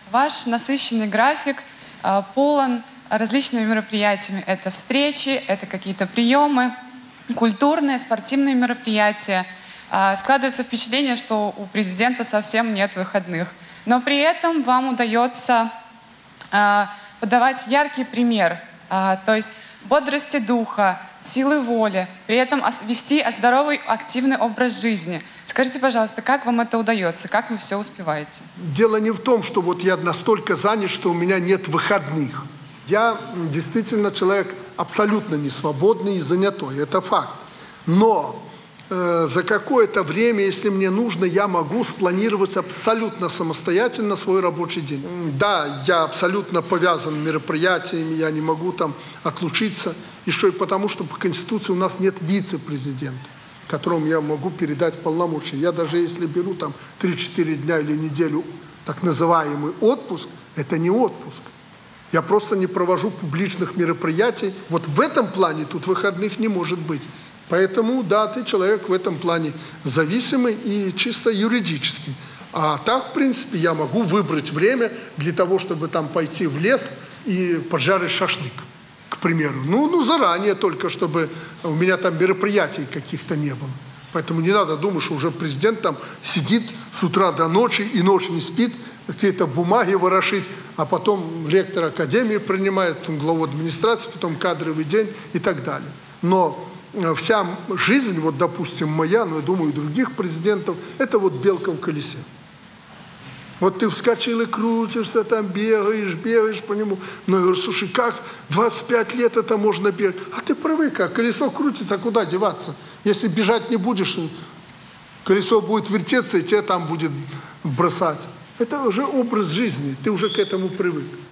Ваш насыщенный график полон различными мероприятиями. Это встречи, это какие-то приемы, культурные, спортивные мероприятия. Складывается впечатление, что у президента совсем нет выходных. Но при этом вам удается подавать яркий пример, то есть бодрости духа, силы воли, при этом вести здоровый, активный образ жизни. Скажите, пожалуйста, как вам это удается, как вы все успеваете? Дело не в том, что вот я настолько занят, что у меня нет выходных. Я действительно человек абсолютно не свободный и занятой, это факт. Но за какое-то время, если мне нужно, я могу спланировать абсолютно самостоятельно свой рабочий день. Да, я абсолютно повязан мероприятиями, я не могу там отлучиться. Еще и потому, что по Конституции у нас нет вице-президента, которому я могу передать полномочия. Я даже если беру там 3-4 дня или неделю так называемый отпуск, это не отпуск. Я просто не провожу публичных мероприятий. Вот в этом плане тут выходных не может быть. Поэтому, да, ты человек в этом плане зависимый и чисто юридический. А так, в принципе, я могу выбрать время для того, чтобы там пойти в лес и поджарить шашлык, к примеру. Ну, заранее только, чтобы у меня там мероприятий каких-то не было. Поэтому не надо думать, что уже президент там сидит с утра до ночи и ночь не спит, какие-то бумаги ворошит, а потом ректор академии принимает, потом главу администрации, потом кадровый день и так далее. Но вся жизнь, вот допустим моя, но я думаю и других президентов, это вот белка в колесе. Вот ты вскочил и крутишься, там бегаешь по нему. Но я говорю, слушай, как 25 лет это можно бегать? А ты привык, а колесо крутится, а куда деваться? Если бежать не будешь, колесо будет вертеться и тебя там будет бросать. Это уже образ жизни, ты уже к этому привык.